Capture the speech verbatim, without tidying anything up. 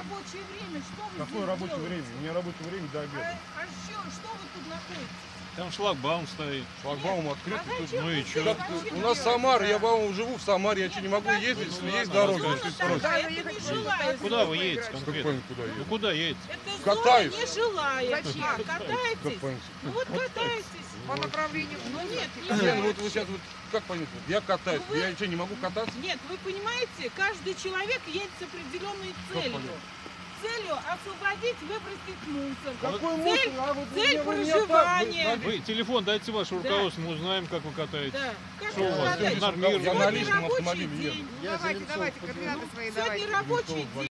рабочее время, что вы Какое здесь рабочее делаете? время? У меня рабочее время до А, обеда. а что, что вы тут находитесь? Там шлагбаум стоит. Шлагбаум открыт. А тут- зачем ну вы и здесь чё? Как- вообще у нас делаете? Самара, я, по-моему, живу в Самаре, я что, не могу подождите, ездить, если ну есть ладно, дорога, зона если такая, спросить. это ехать не в жилая Куда зона. вы едете Как конкретно? понять, куда Ну едете? куда едете? Это Катаюсь. зона не жилая. Зачем? А, Как катаетесь? понять? Ну вот катайтесь. По направлению. Ну нет, Не, нет. ну вот вы сейчас вот, как понять, вот я катаюсь, Ну вы- я что, не могу кататься? Нет, вы понимаете, каждый человек едет с определенной целью. понятно? Целью освободить, выбросить мусор. Какой Цель- мусор? А вы- цель вы меня проживания. так- вы- Вы телефон дайте ваше Да. руководство, мы узнаем, как вы катаетесь. Да. Как Что вы у вас? катаетесь? Нормировано. Я на Сегодня личном рабочий автомобиле еду. день. Ну, давайте, давайте, координаты свои Сегодня давайте. рабочий Венцов день.